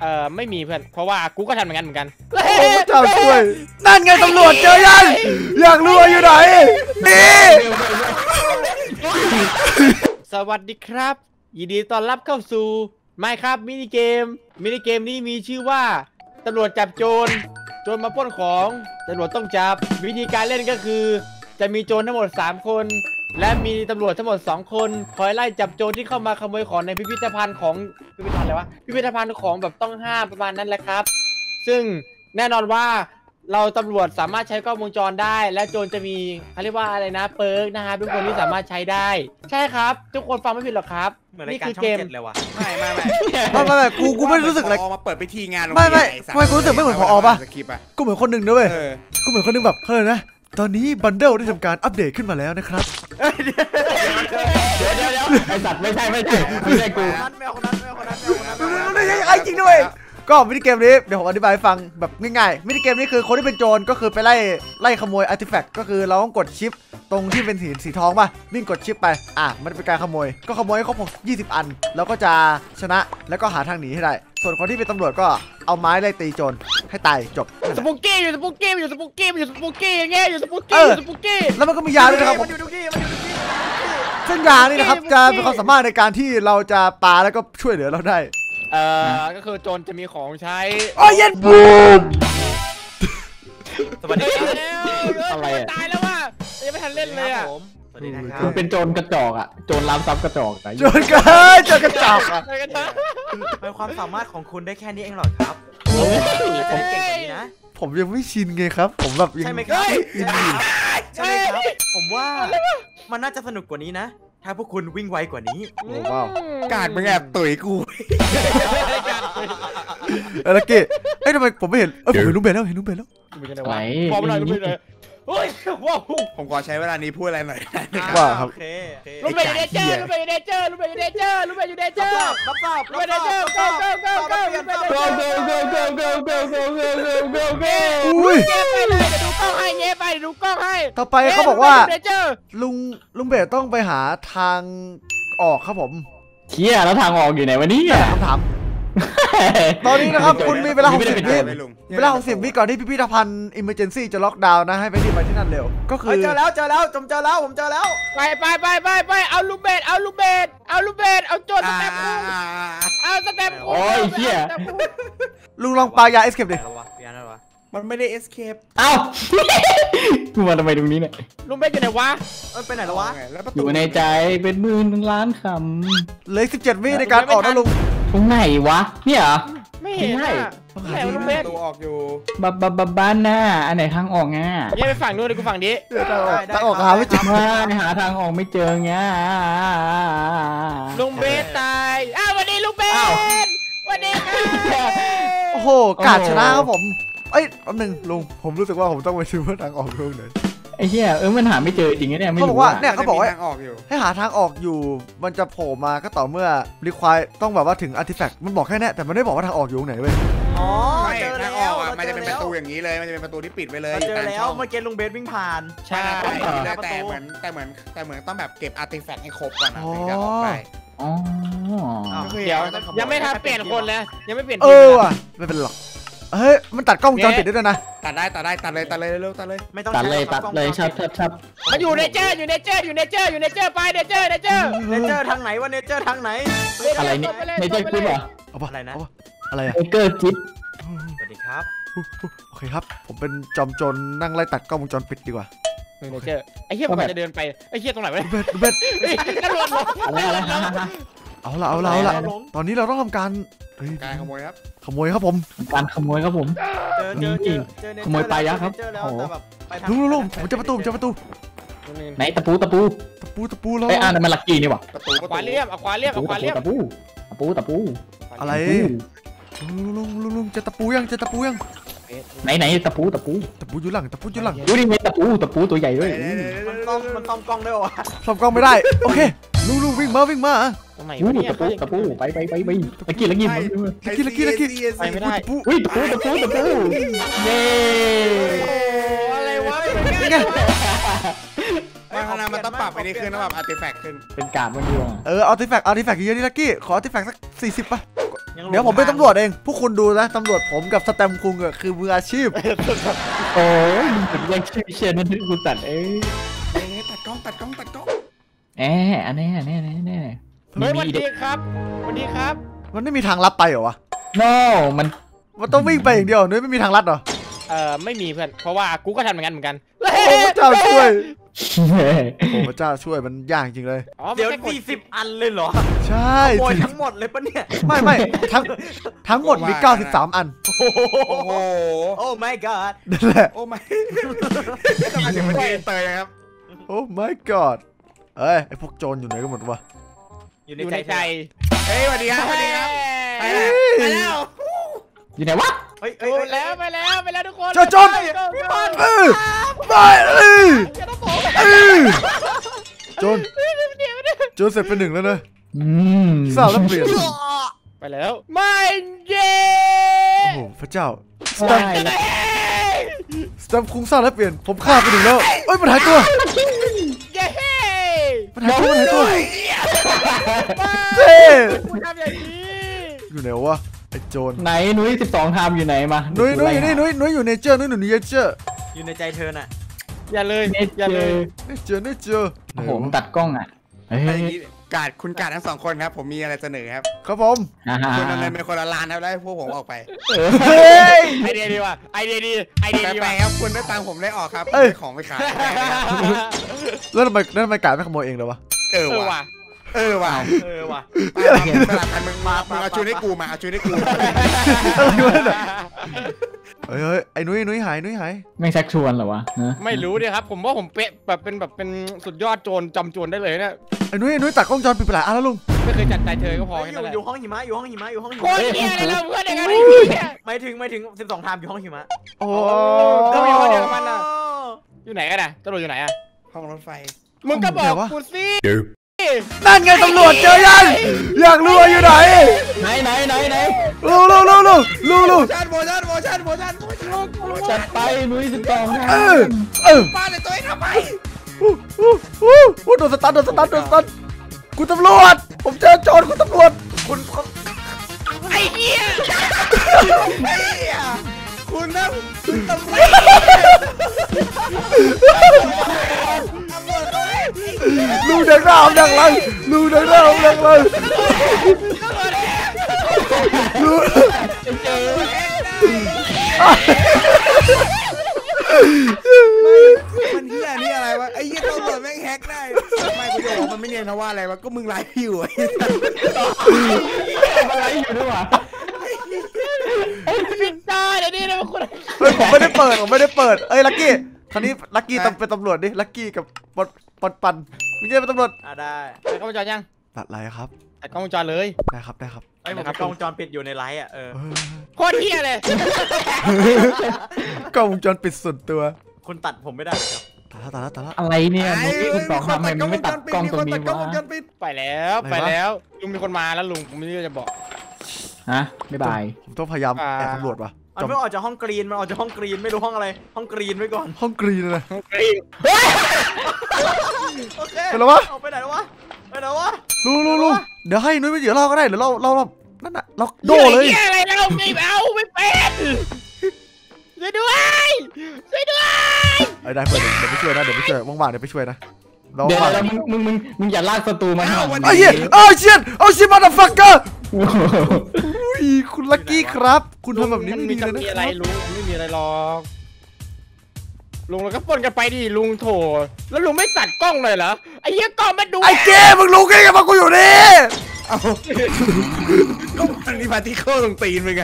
ไม่มีเพื่อนเพราะว่ากูก็ทำเหมือนกันโอ้พระเจ้าช่วยนั่นไงตำรวจเจอยังอยากรู้ว่าอยู่ไหนนี่สวัสดีครับยินดีต้อนรับเข้าสู่ไม่ครับมินิเกมนี้มีชื่อว่าตำรวจจับโจรมาปล้นของตำรวจต้องจับวิธีการเล่นก็คือจะมีโจรทั้งหมด3คนและมีตำรวจทั้งหมด2คนคอยไล่จับโจรที่เข้ามาขโมยของในพิพิธภัณฑ์ของพิพิธภัณฑ์อะไรวะพิพิธภัณฑ์ของแบบต้องห้ามประมาณนั้นแหละครับซึ่งแน่นอนว่าเราตำรวจสามารถใช้กล้องวงจรได้และโจรจะมีเขาเรียกว่าอะไรนะเปิร์กนะครับทุกคนที่สามารถใช้ได้ใช่ครับทุกคนฟังไม่ผิดหรอกครับนี่คือเกมเลยวะไม่กูไม่รู้สึกอะไรมาเปิดพิธีงานไม่กูรู้สึกไม่เหมือนผอป่ะกูเหมือนคนหนึ่งนะเว้ยกูเหมือนคนหนึ่งแบบเฮ้ยนะตอนนี้บันเดิลได้ทำการอัปเดตขึ้นมาแล้วนะครับเดี๋ยวไอสัตว์ไม่ใช่กูไอ้จริงด้วยก็มินิเกมนี้เดี๋ยวผมอธิบายให้ฟังแบบง่ายๆมินิเกมนี้คือคนที่เป็นโจรก็คือไปไล่ขโมยอาร์ติแฟกต์ก็คือเราต้องกดชิปตรงที่เป็นสีทองป่ะวิ่งกดชิปไปมันเป็นการขโมยก็ขโมยให้ครบ20 อันแล้วก็จะชนะแล้วก็หาทางหนีให้ได้ส่วนคนที่เป็นตำรวจก็เอาไม้ไล่ตีโจรให้ตายจบสปุกกี้อย่างเงี้ยอยู่สปุกกี้แล้วมันก็มียาด้วยนะครับซึ่งยานี่นะครับจะมีความสามารถในการที่เราจะปาแล้วก็ช่วยเหลือเราได้ก็คือโจรจะมีของใช้โอ้ยเย็นบูมสวัสดีครับอะไรตายแล้วว่ะยังไม่ทันเล่นเลยอ่ะสวัสดีนะครับคุณเป็นโจรกระจอกอ่ะโจรล้ำซับกระจอกโจรกระจอกอ่ะเป็นความสามารถของคุณได้แค่นี้เองหรอครับผมเก่งแบบนี้นะผมยังไม่ชินไงครับผมแบบใช่ไหมครับใช่ไหมครับผมว่ามันน่าจะสนุกกว่านี้นะถ้าพวกคุณวิ่งไวกว่านี้โอ้ว้าวกาดมึงแอบตุ๋ยกูลักกี้ทำไมผมไม่เห็นผมเห็นลูกเบลแล้วไหนพอมาหน่อยลูกเบลเลยเฮ้ยว้าวผมขอใช้เวลานี้พูดอะไรหน่อยว่าครับลูกเบลอยู่เดเจอร์ลูกเบลอยู่เดเจอร์รับลูกเบลเดเจอร์goอุ้ยไปเลยดูกล้องให้เงี้ยไปดูกล้องให้ต่อไปเขาบอกว่าลุงเบลต้องไปหาทางออกครับผมเชี่ยแล้วทางออกอยู่ไหนวะนี่คำถามตอนนี้นะครับคุณมีเวลา60 วิก่อนที่พิพิธภัณฑ์ Emergency จะล็อกดาวน์นะให้ไปที่นั่นเร็วก็คือเจอแล้วผมเจอแล้วไปเอาลูกเบสเอาโจรสแตมป์เอาสแตมป์โอ้ยเชี่ยลุงลองปายาเอสเคปดิมันไม่ได้เอสเคปเอ้ากูมาทำไมตรงนี้เนี่ยลุงเบสอยู่ไหนวะไปไหนแล้ววะอยู่ในใจเป็นหมื่นล้านคำเหลือ17 วิในการออกนะลุงตรงไหนวะเนี่ยไม่เห็นลุงเบสตัวออกอยู่บ้านหน้าอันไหนทางออกง่ะยังไปฝั่งนู้นเลยกูฝั่งนี้ทางออกหาไม่เจอหาทางออกไม่เจอง่ะลุงเบสตายวันนี้ลุงเบสวันนี้โอ้โหกาดชนะครับผมแป๊บนึงลุงผมรู้สึกว่าผมต้องไปซื้อทางออกลุงหน่อยไอ้เหี้ยมันหาไม่เจอจริงเนี่ยเขาบอกว่าเนี่ยเขาบอกว่าให้หาทางออกอยู่มันจะโผล่มาก็ต่อเมื่อรีควายต้องแบบว่าถึงอาร์ติแฟกต์มันบอกแค่นี้แต่มันไม่บอกว่าทางออกอยู่ตรงไหนเว้ยไม่ทางออกมันจะเป็นประตูอย่างนี้เลยมันจะเป็นประตูที่ปิดไปเลยเจอแล้วเมื่อกี้ลุงเบสวิ่งผ่านใช่แต่เหมือนต้องแบบเก็บอาร์ติแฟกต์ให้ครบก่อนนะถึงจะออกได้เดี๋ยวยังไม่ทันเปลี่ยนคนเลยยังไม่เปลี่ยนว่ะไม่เป็นหรอกเฮ้ยมันตัดกล้องวงจรปิดได้ด้วยนะตัดเลยเร็วไม่ต้องตัดเลยชับมาอยู่ในเจอไปเนเจอทางไหนวะเนเจอทางไหนอะไรนี่เนเจอร์จิ๊บเหรออะไรนะอะไรอะเนเจอร์จิ๊บสวัสดีครับโอเคครับผมเป็นจอมโจรนั่งไล่ตัดกล้องวงจรปิดดีกว่าเนเจอร์ไอ้เหี้ยผมจะเดินไปไอ้เหี้ยตรงไหนวะเบ็ดเอาละตอนนี้เราต้องทำการขโมยครับการขโมยครับผมขโมยปลายักษ์ครับลุงผมจะประตูไหนตะปูแล้วไอ้นั่นมันลักกี้นี่วะขวาเรียบตะปูอะไรลุงจะตะปูยังไหนตะปูอยู่หลังดูดิมีตะปูตัวใหญ่ด้วยมันซ่อมกล้องได้วะซ่อมกล้องไม่ได้โอเคลุงวิ่งมาตรงไหนวะเนี่ยตะปูไปลักกี้ไปไม่ได้อุ้ยตะปูเย้อะไรวะมันต้องปรับไปนี่ขึ้นต้องปรับอาร์ติแฟกต์ขึ้นเป็นกาบมันอยู่อาร์ติแฟกต์เยอะดิลักกี้ขออาร์ติแฟกต์สัก40ป่ะเดี๋ยวผมเป็นตำรวจเองพวกคุณดูนะตำรวจผมกับสแตมคุงคือมืออาชีพโอ้ยมึงถึงยังเชียร์นั่นกูตัดตัดกล้องอันนี้แน่เฮ้ยสวัสดีครับสวัสดีครับมันไม่มีทางลัดไปเหรอวะ no มันต้องวิ่งไปอย่างเดียวนุ้ยไม่มีทางลัดเหรอไม่มีเพื่อนเพราะว่ากูก็ทำเหมือนกันโอ้พระเจ้าช่วยโอ้พระเจ้าช่วยมันยากจริงเลยเดี๋ยว40 อันเลยเหรอใช่โอยทั้งหมดเลยปะเนี่ยไม่ทั้งหมดมี93 อันโอ้โหโอ้ my god นั่นแหละโอ้ไม่ทำไมถึงมันดีเตยครับโอ้ my god เอ้ยไอพวกโจรอยู่ไหนกันหมดวะอยู่ในอยู่ใจในใจเฮ้ยสวัสดีครับสวัสดีครับไปแล้วอยู่ไหนวะเฮ้ยไปแล้วทุกคนเจ้าโจรพี่บอลไปโจรเสร็จเป็นหนึ่งแล้วนะทราบแล้วเปลี่ยนไปแล้วไม่เย้โอ้พระเจ้าสใช่แตมคุงทราบแล้วเปลี่ยนผมฆ่าไปหนึ่งแล้วเอ้ยมันหายตัวเย้มันหายตัวเฮ้คุณทำอย่างนี้อยู่ไหนวะไอ้โจรไหนนุ้ย12 ไทม์อยู่ไหนมานุ้ยอยู่นี่นุ้ยอยู่เนเจอร์นุ้ยอยู่เนเจอร์อยู่ในใจเธอน่ะอย่าเลยเนเจอเนเจอร์โอ้โหตัดกล้องอ่ะเฮ้ยคุณกาดทั้ง2 คนครับผมมีอะไรเสนอครับครับผมคุณดำเนินเป็นคนละล้านครับแล้วให้พวกผมออกไปเฮ้ยไอเดียดีว่ะไอเดียดีแปลว่ะครับคุณได้ตังค์ผมได้ออกครับเอ้ยได้ของไปขายแล้วทำไมกายไม่ขโมยเองเลยวะเออว่ะเออว่ะสลับกันมึงเอาชุดให้กูมาเอาชุดให้กูอะไรวะเนี่ยเฮ้ยไอ้นุ้ยหายไม่ชักชวนเหรอวะไม่รู้ดิครับผมว่าผมเป๊ะแบบเป็นสุดยอดโจรจำโจรได้เลยเนี่ยไอ้นุ้ยตัดกล้องจรปิดไปหลายอันแล้วลุงไม่เคยจัดใจเธอก็พอแค่อนั้นแหละยู่ห้องหิมะอยู่ห้องหิมะโคตรเหี้ยเลยเราเพื่อนอย่างนั้นไอ้เหี้ยไม่ถึง12 ไทม์อยู่ห้องหิมะโอ้ก็มีคนเดียวกับมันอ่ะอยู่ไหนกันอ่ะตำรวจอยู่ไหนอ่ะห้องรถไฟมึงก็บอกกูสินั่นไงตำรวจเจอยังอยากรู้ว่าอยู่ไหนไหนลูจัดไปนุ้ย12 ไทเอม์ป้าเลยตัวเองทำไมโดนสตันคุณตำรวจผมเจอโจรคุณตำรวจไอ้เหี้ยคุณนะคุณตำรวจลูเด็กหน้าผมดังเลยลูเด็กหน้าผมดังเลยลูมันเหี้ยนี่อะไรวะไอ้เหี้ยตำรวจแม่งแฮกได้ไม่กูจะบอกมันไม่เนียนนะว่าอะไรวะก็มึงไลฟ์อยู่ไอ้อะไรอยู่ด้วยวะปิดตาเดี๋ยวนี้นะคุณเฮ้ยผมไม่ได้เปิดเอ้ยลักกี้คราวนี้ลักกี้ต้องเป็นตำรวจดิลักกี้กับปันมึงจะเป็นตำรวจได้ตัดกล้องวงจรยังตัดไรครับตัดกล้องวงจรเลยได้ครับไอ้ผมกล้องวงจรปิดอยู่ในไลฟ์อ่ะโคตรเหี้ยเลยกล้องวงจรปิดส่วนตัวคุณตัดผมไม่ได้ครับตัดแล้วอะไรเนี่ยนุ้ย12 ไทม์มันไม่ตัดกล้องตรงนี้วะไปแล้วลุงมีคนมาแล้วลุงผมไม่รู้จะบอกฮะบ๊ายบายผมต้องพยายามแอบตำรวจว่ะมันไม่ออกจากห้องกรีนมันออกจากห้องกรีนไม่รู้ห้องอะไรห้องกรีนไว้ก่อนห้องกรีนเลยโอเคไปแล้ววะเอาไปไหนแล้ววะลูเดี๋ยวให้นุ้ยไปเดี๋ยวเราก็ได้เดี๋ยวเรานั่นน่ะเราโดเลยเหี้ยอะไรนะเราไม่เอาไม่เป็นช่วยด้วยไอ้ได้เพื่อนเดี๋ยวไปช่วยนะว่างๆเดี๋ยวไปช่วยนะเดี๋ยวมึงอย่าลากศัตรูมาหาไอ้เหี้ยเอาเชียมาดฟักเกอร์คุณลักกี้ครับคุณทำแบบนี้ไม่ดีเลยนะมีอะไรลุงไม่มีอะไรหรอกลุงเราก็ปนกันไปดิลุงโถแล้วลุงไม่ตัดกล้องเลยเหรอไอ้เหี้ยกล้องมาดูไอ้เก้มึงรู้ไงว่ากูอยู่นี่เอาก็มันมีพาร์ติเคิลตรงตีนมึงไง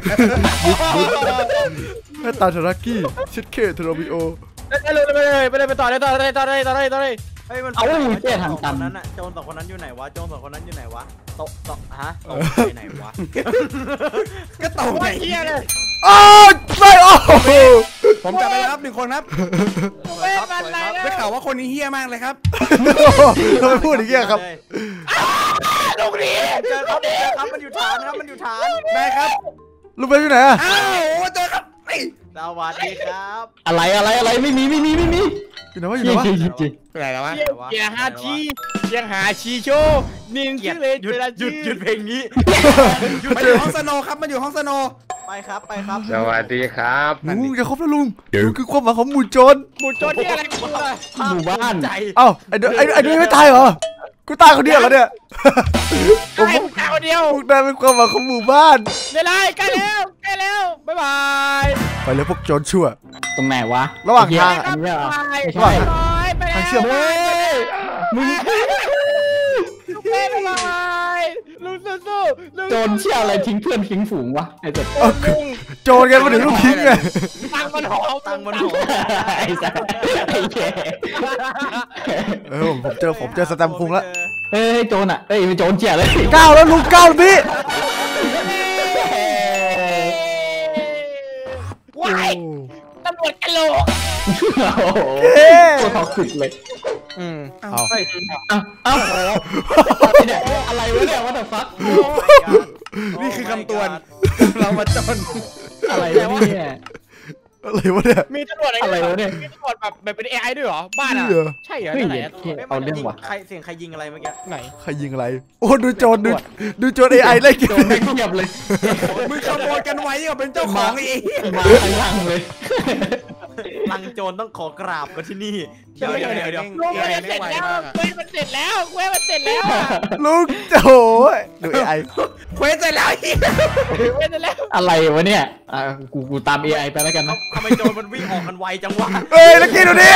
แม่ตาเทลักกี้ชิดเคเทโรบิโอไปเลยต่อเลยเฮ้ยมันเอาเจ๊ทางตันนั้นอ่ะโจร2 คนนั้นอยู่ไหนวะโตฮะไปไหนวะก็ตกโคไงตรเหี้ยเลยอ้าวไม่โอ้โหผมจับไปแล้วครับ1 คนครับไม่เป็นไรแล้วได้ข่าวว่าคนนี้เฮี้ยมากเลยครับทำไมพูดอย่างเงี้ยครับลุงนี่เจอครับมันอยู่ฐานได้ครับลูกไปอยู่ไหนอะอ้าวเจอครับสวัสดีครับอะไรไม่มีอยู่ไหนวะอยู่ไหนวะจริงอะไรแล้ววะเกียร์หาชีเกียร์หาชีโชว์นินชื่อเลยหยุดเวลาหยุดหยุดเพลงนี้มันอยู่ห้องสโนว์ครับมันอยู่ห้องสโนว์ไปครับไปครับสวัสดีครับลุงอย่าคบนะลุงมันคือความหมายของหมู่โจรหมู่โจรที่อะไรกูอะหมู่บ้านใจเอ้าไอ้นุ้ยไม่ตายเหรอกูตายคนเดียวเหรอเนี่ยใช่มึงตายคนเดียวพวกนายเป็นความหมายของหมู่บ้านเวลาใกล้แล้วใกล้แล้วบ๊ายบายไปเลยพวกโจรชั่วตรงไหนวะระหว่างทางอันนี้เหรอบ๊ายบายไม่ใช่ไปแล้วทางเชื่อมไปมึงลูกเล่นบ๊ายบายลุงสู้ๆลุงโจรเชี่ยอะไรทิ้งเพื่อนทิ้งฝูงวะไอ้สัตว์ลุงโจรกันมาถึงลูกทิ้งไงตังค์มันหอมตังค์มันหอมไอ้สัตว์ไอ้แก่ผมเจอสแตมป์คุงแล้วเฮ้ยโจรอ่ะเอ้ยเป็นโจรเชี่ยเลยก้าวแล้วลุงก้าวพี่ว้ายตำรวจกะโหลกโอ้โหเอ๊ะโคตรท็อกซิกเลยเอาเอ้าเนี่ยอะไรวะเนี่ยว่าแต่ฟักนี่คือคำเตือนเรามาจนอะไรวะเนี่ยอะไรวะเนี่ยมีตำรวจอะไรวะเนี่ยมีตำรวจแบบเป็น AI ด้วยเหรอบ้านอ่ะเหี้ยใช่เหรอเฮ้ยไหนอะเอาเรื่องว่ะใครเสียงใครยิงอะไรเมื่อกี้ไหนใครยิงอะไรโอ้ดูโจรดูโจร AI ไล่เก็บโจรแม่งเงียบเลยมึงขโมยกันไว้กับเป็นเจ้าของไอ้มาข้างล่างเลยลังโจรต้องขอกราบกันที่นี่เดี๋ยวลุงมันเสร็จแล้วเว้ยมันเสร็จแล้วเว้ยมันเสร็จแล้วอะลุงโอ้ยดู AI เควสเสร็จแล้วเว้ยเสร็จแล้วอะไรวะเนี่ยกูตาม AI ไปแล้วกันนะทำไมโจรมันวิ่งออกกันไวจังวะเอ้ยแล้วกินดูดิ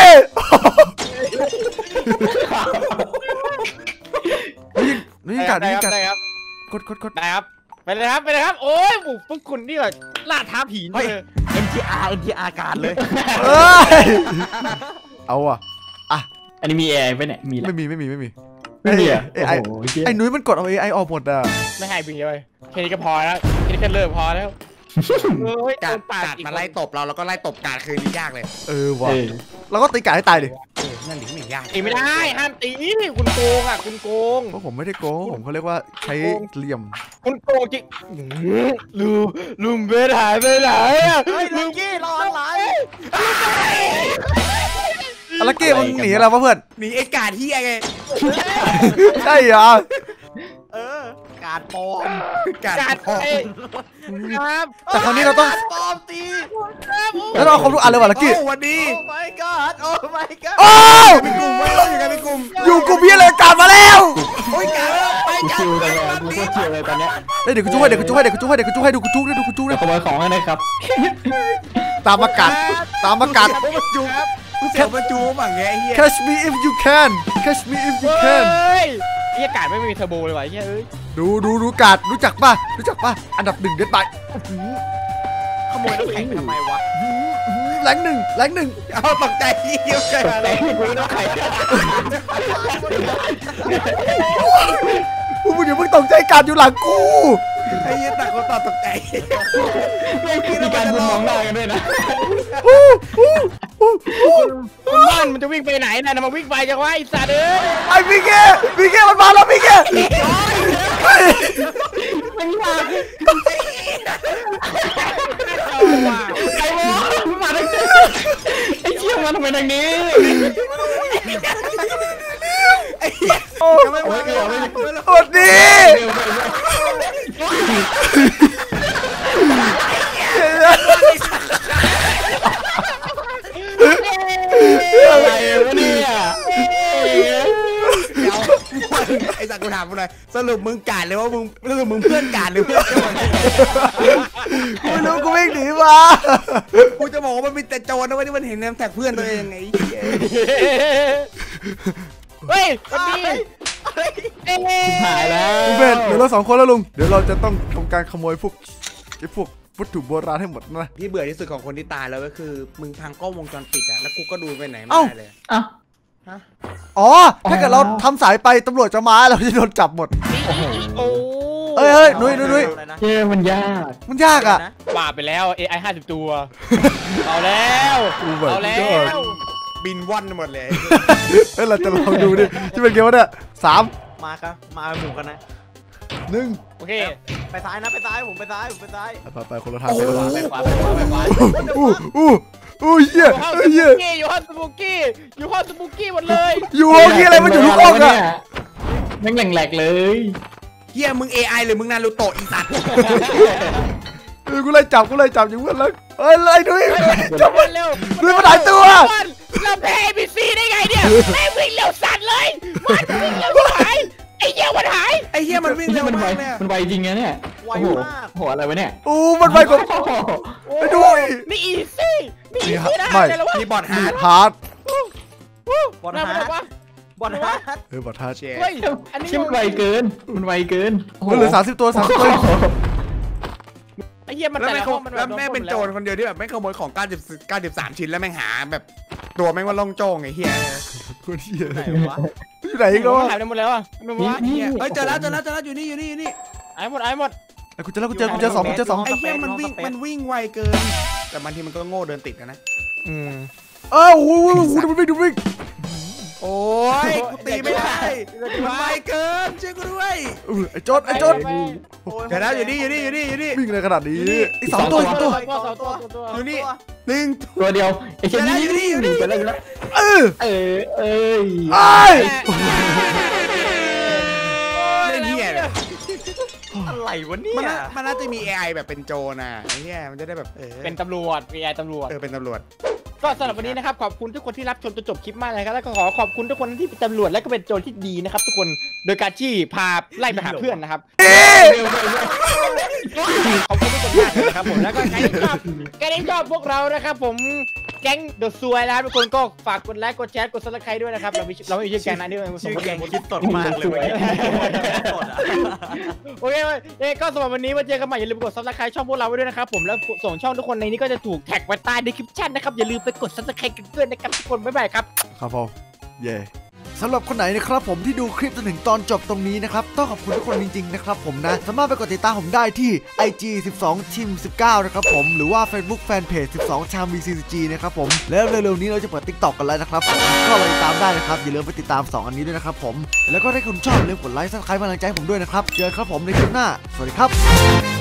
นี่กัดได้นี่ครับกัดได้ครับกดได้ครับไปเลยครับไปเลยครับโอ้ยพวกคุณนี่แบบล่าท้าผีเลย NTR การเลยเอ้ยเอาอ่ะอันนี้มี AI ไปเนี่ยมีแหละไม่มีไม่มีอ่ะไอ้โอ้โหเหี้ยไอ้นุ้ยมันกดเอา AI ออกหมดอ่ะไม่ให้บินเลยแค่นี้ก็พอแล้วแค่นี้ก็เลิกพอแล้วเฮ้ยกาดปากกาดอีกมาไล่ตบเราแล้วก็ไล่ตบกาดคืนนี้ยากเลยว่ะเออเราก็ตีกาให้ตายดินั่นดิไม่ยากตีไม่ได้ห้ามตีคุณโกงอ่ะคุณโกงเพราะผมไม่ได้โกงผมเขาเรียกว่าใช้เหลี่ยมคุณโกงจริงลุงเบสหายไปไหนอ่ะเฮ้ยลังกี้รออะไรอะไรเก้มึงหนีอะไรวะเพื่อนหนีไอ้กาดที่ไงใช่เหรอการปลอมกาดจัดพอไปครับแต่คราวนี้เราต้องปลอมตีแล้วเราเอาครบทุกอันเลยว่ะลักกี้โอ้วันดีโอ้ my god โอ้ my god โอ้เป็นกลุ่มไว้เราอยู่กันเป็นกลุ่มอยู่กูพี่เลยกาดมาแล้วโอ้ยกาดไปกูกาชิวดเลยกูก็ชิวเลยตอนเนี้ยเดี๋ยวกูจุ๊ให้ดูกูจุ๊ให้ดูกูจุ๊นะขโมยของให้นะครับตามมากัดกูเสียวประจูบังไงไอ้เหี้ย catch me if you can catch me if you เฮ้ can ยไอ้อากาศไม่มีเทอร์โบเลยว่ะไอ้เฮ้ยดูกาดรู้จักป่ะอันดับ1เด็ดไปขโมยน้ำแข็งไปทำไมวะแรงหนึ่งเอาตกใจเยี่ยมกันแต่กูต้องใครมึงเดี๋ยวมึงตกใจกาดอยู่หลังกูไอ้เหี้ยต่างคนต่างตกใจมีการมองหน้ากันด้วยนะคุณบ้านมันจะวิ่งไปไหนน่ะมาวิ่งไปจังวะไอ้สัตว์เอ้ยไอ้พี่แกมันมาแล้วพี่แกมันยากเอาว่ะไอ้โว้มาทางนี้ไอ้เชี่ยมาทำไมทางนี้ทำไมมาเนี่ยสวัสดีอะไรวะเนี่ยไอ้สักกูถามกูหน่อยสรุปมึงกาดเลยว่ามึงสรุปมึงเพื่อนกาดหรือเพื่อนโจรไม่รู้กูวิ่งหนีมากูจะบอกว่ามันมีแต่โจรนะเว้ยที่มันเห็นแนมแท็กเพื่อนตัวเองไงเฮ้ยวันนี้หายแล้วลุงเบนเดี๋ยวเรา2 คนแล้วลุงเดี๋ยวเราจะต้องทำการขโมยพวกวัตถุโบราณให้หมดนะที่เบื่อที่สุดของคนที่ตายแล้วก็คือมึงพังกล้องวงจรปิดอะแล้วกูก็ดูไปไหนไม่เอ้าได้เลยอ่ะอ๋อถ้าเกิดเราทำสายไปตำรวจจะมาเราจะโดนจับหมดโอ้เอ้ยนุ้ยเชี่ยมันยากมันยากอ่ะว่าไปแล้ว AI 50 ตัว เอาแล้ว Oh my เอาแล้ว God บินว่อนหมดเลยเฮ้ยเราจะลองดูดิที่เป็นเกมวะเนี่ย3 มาครับมาหมู่กันนะ 1 โอเคไปซ้ายนะไปซ้ายผมไปซ้ายไปคนละทางไปขวาไปขวาไปขวาอู้โอ้ยเหี้ยอยู่ห้องสปุกกี้อยู่ห้องสปุกกี้หมดเลยอยู่ห้องที่อะไรมันอยู่ทุกห้องอะแม่งแหลกๆเลยเฮียมึง AI หรือมึงนารูโตะอีสัตว์กูเลยจับอยู่เพื่อนแล้วเฮ้ยเลยด้วยจับมันเร็วด้วยมันหลายตัวเราแพ้ ABC ได้ไงเนี่ยแม่งวิ่งเร็วสั่นเลยมันวิ่งเร็วหายไอ้เหี้ยมันหายไอ้เฮียมันวิ่งเร็วมันไวมากเลยมันไวจริงนะเนี่ยไวโอ้โหมากโหอะไรวะเนี่ยโอ้มันไปกว่า ไปด้วยนี่ easy นี่ easy นะไม่แต่ละวะมีบอดฮาร์ดฮาร์ดบอลน่าฮาเป็นร์ดวะบอลฮาร์ดบอดฮาร์ดเจ๊เฮ้ยอันนี้ชิมันไวเกินมันไวเกินโอ้โหมันเหลือ30 ตัว 30 ตัวไอ้เหี้ยมันแล้วแต่แม่ละงห้องมันแล้วแม่งเป็นโจรคนเดียวที่แบบแม่งขโมยของ93ชิ้นแล้วแม่งหาแบบตัวแม่งว่าล่องโจ้งไอ้เฮียคนเหี้ยไหนวะอยู่ไหนอีกแล้วหายไปหมดแล้วอ่ะไม่รู้นี่ว่านี่เฮ้ยเจอแล้วอยู่นี่หายหมดหายหมดไอ้กูเจอแล้วกูเจอสองไอ้เฮียมันวิ่งไวเกิน แต่บางทีมันก็โง่เดินติดนะอ้าวโอ้โหดูวิ่งโอ้ยกูตีไม่ได้มันไวเกินช่วยกูด้วยไอ้จดเดี๋ยวนะอยู่นี่วิ่งเลยขนาดนี้อีก2 ตัวตัวอยู่นี่หนึ่งตัวเดียวไอ้เช่นนี้ไปแล้วเออเอ้ยไอ้เล่นเฮียเนี่ยอะไรวะเนี่ยมันน่าจะมี AI แบบเป็นโจรน่ะไอ้เฮียมันจะได้แบบเป็นตำรวจ VI ตำรวจเป็นตำรวจก็สำหรับวันนี้นะครับขอบคุณทุกคนที่รับชมจนจบคลิปมากเลยครับแล้วก็ขอบคุณทุกคนที่เป็นตำรวจและก็เป็นโจรที่ดีนะครับทุกคนโดยการที่พาไล่ไปหาเพื่อนนะครับขอบคุณทุกคนมากเลยนะครับผมแล้วก็ใครที่ชอบพวกเรานะครับผมแก๊งเดอะซวยนะครับทุกคนก็ฝากกดไลค์กดแชร์กดซับสไครต์ด้วยนะครับเราไม่มีชื่อแก๊งนั้นด้วยชื่อแกงคิดตดมากเลยเว้ยตดอ่ะโอเคก็สำหรับวันนี้มาเจอกันใหม่อย่าลืมกดซับสไครต์ช่องพวกเราไว้ด้วยนะครับผมแล้วส่งช่องทุกคนในนี้ก็จะถูกแท็กไว้ใต้ดีคริปชั่นนะครับอย่าลืมไปกดซับสไครต์กันด้วยนะครับทุกคนบ๊ายบายครับครับผมเย่สำหรับคนไหนนะครับผมที่ดูคลิปจนถึงตอนจบตรงนี้นะครับต้องขอบคุณทุกคนจริงๆนะครับผมนะสามารถไปกดติดตามผมได้ที่ IG 12 Team 19นะครับผมหรือว่า Facebook Fanpage 12 Cham VCG นะครับผมแล้วเร็วๆนี้เราจะเปิด TikTok กันแล้วนะครับผมก็ไปติดตามได้นะครับอย่าลืมไปติดตาม2อันนี้ด้วยนะครับผมแล้วก็ถ้าคุณชอบอย่าลืมกดไลค์ Subscribe กำลังใจให้ผมด้วยนะครับเจอกันครับผมในคลิปหน้าสวัสดีครับ